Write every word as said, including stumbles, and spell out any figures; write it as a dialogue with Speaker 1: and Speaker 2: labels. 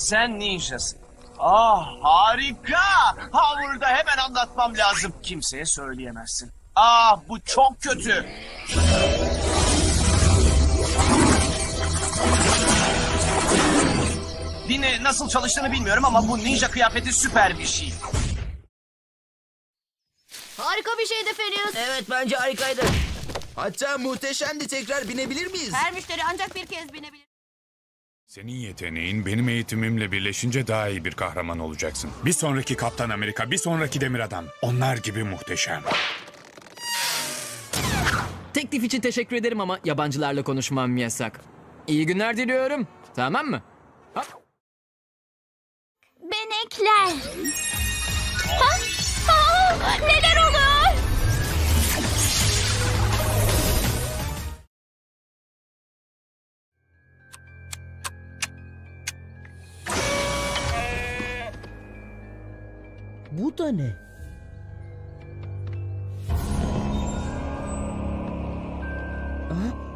Speaker 1: Sen ninjasın. Ah harika. Howard'a hemen anlatmam lazım. Kimseye söyleyemezsin. Ah bu çok kötü. Dinle, nasıl çalıştığını bilmiyorum ama bu ninja kıyafeti süper bir şey.
Speaker 2: Harika bir şeydi Felius.
Speaker 3: Evet, bence harikaydı.
Speaker 4: Hatta muhteşemdi, tekrar binebilir miyiz?
Speaker 2: Her müşteri ancak bir kez binebilir.
Speaker 5: Senin yeteneğin benim eğitimimle birleşince daha iyi bir kahraman olacaksın. Bir sonraki Kaptan Amerika, bir sonraki Demir Adam. Onlar gibi muhteşem.
Speaker 6: Teklif için teşekkür ederim ama yabancılarla konuşmam yasak. İyi günler diliyorum. Tamam mı? Hop.
Speaker 2: Benekler. Ha? Ha? Neler oluyor?
Speaker 3: Bu da ne? Ha?